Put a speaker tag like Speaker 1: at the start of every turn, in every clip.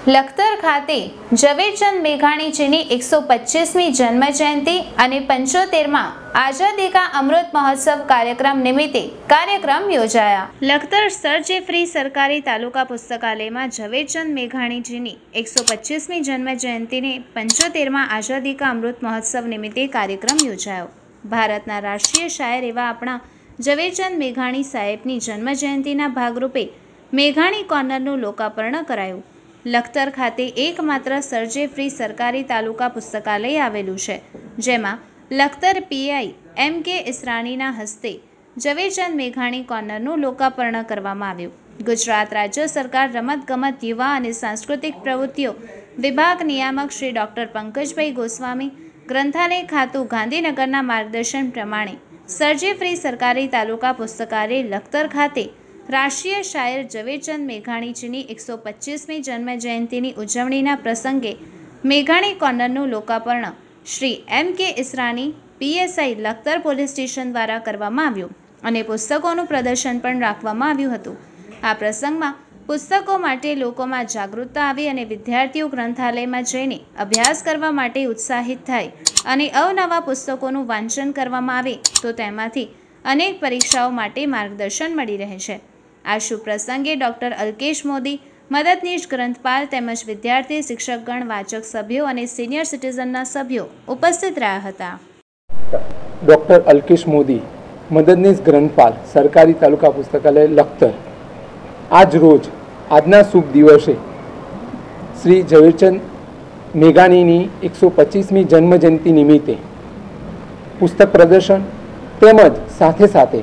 Speaker 1: લખતર ખાતે ઝવેરચંદ મેઘાણીજીની 125મી જન્મજયંતિ અને 75મા આઝાદી કા અમૃત મહોત્સવ કાર્યક્રમ નિમિત્તે કાર્યક્રમ યોજાયા। લખતર સર જેફરી સરકારી તાલુકા પુસ્તકાલયમાં ઝવેરચંદ મેઘાણીજીની 125મી જન્મજયંતિને 75મા આઝાદી કા અમૃત મહોત્સવ નિમિત્તે કાર્યક્રમ યોજાયો। ભારતના રાષ્ટ્રીય શાયર એવા આપણા ઝવેરચંદ મેઘાણી સાહેબની જન્મજયંતિના ભાગરૂપે મેઘાણી કોર્નરનું લોકાર્પણ કરાયું। લખતર ખાતે એકમાત્ર સર જેફરી સરકારી તાલુકા પુસ્તકાલય આવેલું છે, જેમાં લખતર પીઆઈ એમ.કે. ઈસરાણીના હસ્તે ઝવેરચંદ મેઘાણી કોર્નરનું લોકાર્પણ કરવામાં આવ્યું। ગુજરાત રાજ્ય સરકાર રમતગમત, યુવા અને સાંસ્કૃતિક પ્રવૃત્તિઓ વિભાગ નિયામક શ્રી ડૉક્ટર પંકજભાઈ ગોસ્વામી, ગ્રંથાલય ખાતું ગાંધીનગરના માર્ગદર્શન પ્રમાણે સર જેફરી સરકારી તાલુકા પુસ્તકાલય લખતર ખાતે રાષ્ટ્રીય શાયર ઝવેરચંદ મેઘાણીજીની 125મી જન્મજયંતિની ઉજવણીના પ્રસંગે મેઘાણી કોર્નરનું લોકાર્પણ Shri M K. Israni PSI Lakhtar police station દ્વારા કરવામાં આવ્યું અને પુસ્તકોનું પ્રદર્શન પણ રાખવામાં આવ્યું હતું। આ પ્રસંગમાં પુસ્તકો માટે લોકોમાં જાગૃતતા આવી અને વિદ્યાર્થીઓ ગ્રંથાલયમાં જઈને અભ્યાસ કરવા માટે ઉત્સાહિત થાય અને અવનવા પુસ્તકોનું વાંચન કરવામાં આવે તો તેમાંથી અનેક પરીક્ષાઓ માટે માર્ગદર્શન મળી રહે છે। આ શુભ પ્રસંગે ડૉક્ટર અલ્કેશ મોદી, મદદનીશ ગ્રંથપાલ તેમજ વિદ્યાર્થી, શિક્ષકગણ, વાચક સભ્યો અને સિનિયર સિટીઝનના સભ્યો ઉપસ્થિત રહ્યા હતા।
Speaker 2: ડૉક્ટર અલ્કેશ મોદી, મદદનીશ ગ્રંથપાલ, સરકારી તાલુકા પુસ્તકાલય લખતર। આજ રોજ આજના શુભ દિવસે શ્રી ઝવેરચંદ મેઘાણીની 125મી જન્મજયંતિ નિમિત્તે પુસ્તક પ્રદર્શન તેમજ સાથે સાથે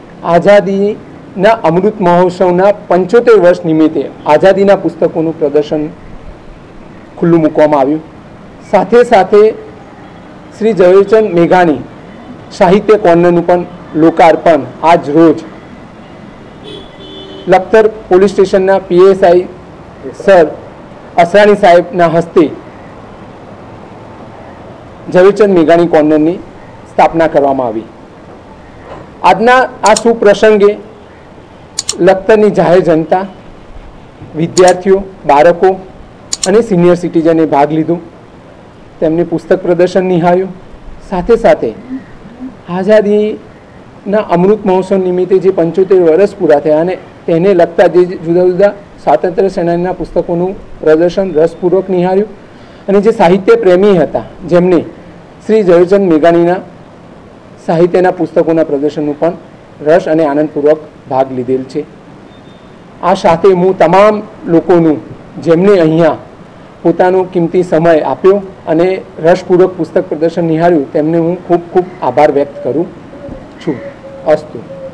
Speaker 2: આઝાદીના અમૃત મહોત્સવના 75 વર્ષ નિમિત્તે આઝાદીના પુસ્તકોનું પ્રદર્શન ખુલ્લું મૂકવામાં આવ્યું। સાથે સાથે શ્રી ઝવેરચંદ મેઘાણી સાહિત્ય કોર્નરનું પણ લોકાર્પણ આજ રોજ લખતર પોલીસ સ્ટેશનના પીએસઆઈ સર અસરાણી સાહેબના હસ્તે ઝવેરચંદ મેઘાણી કોર્નરની સ્થાપના કરવામાં આવી। આજના આ શુભ પ્રસંગે લખતરની જાહેર જનતા, વિદ્યાર્થીઓ, બાળકો અને સિનિયર સિટીઝને ભાગ લીધો, તેમને પુસ્તક પ્રદર્શન નિહાળ્યું। સાથે સાથે આઝાદીના અમૃત મહોત્સવ નિમિત્તે જે 75 વર્ષ પૂરા થયા અને તેને લગતા જે જુદા જુદા સ્વાતંત્ર્ય સેનાનીના પુસ્તકોનું પ્રદર્શન રસપૂર્વક નિહાળ્યું અને જે સાહિત્ય પ્રેમી હતા જેમને શ્રી ઝવેરચંદ મેઘાણીના સાહિત્યના પુસ્તકોના પ્રદર્શનનું પણ રસ અને આનંદપૂર્વક ભાગ લીધેલ છે। આ સાથે હું તમામ લોકોનું જેમને અહીંયા પોતાનો કિંમતી સમય આપ્યો અને રસપૂર્વક પુસ્તક પ્રદર્શન નિહાળ્યું તેમને હું ખૂબ ખૂબ આભાર વ્યક્ત કરું છું। અસ્તુ।